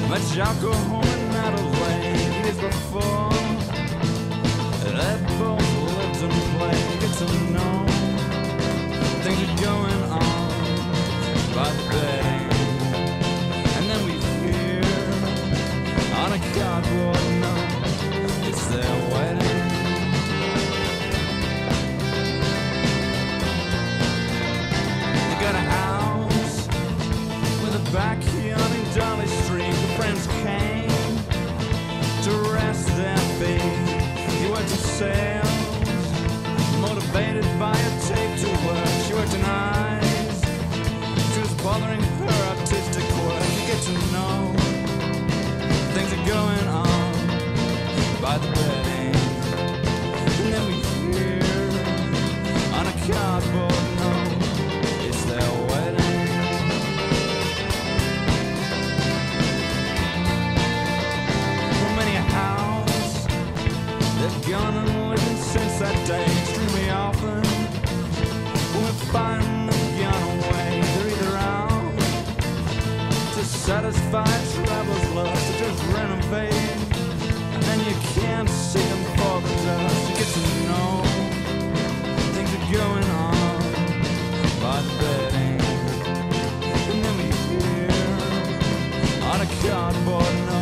Met Jocko home in Adelaide years before. They both lived and played. Get to know things are going on by the bedding. And then we hear on a cardboard note it's their wedding. They got a house with a backyard in Dolly Street. The friends came to rest their feet. He worked in sales, motivated by a tape to work. She worked in eyes, she was bothering her artistic work. You get to know things are going on by the bedding. And then we hear on a cardboard note it's their wedding. From many a house they've gone and living since that day. Extremely often we find them gone away. They're either out to satisfy travelers' lust, or just renovate, and then you can't see them for the dust. You get to know things are going on by the bedding. And then we hear on a cardboard note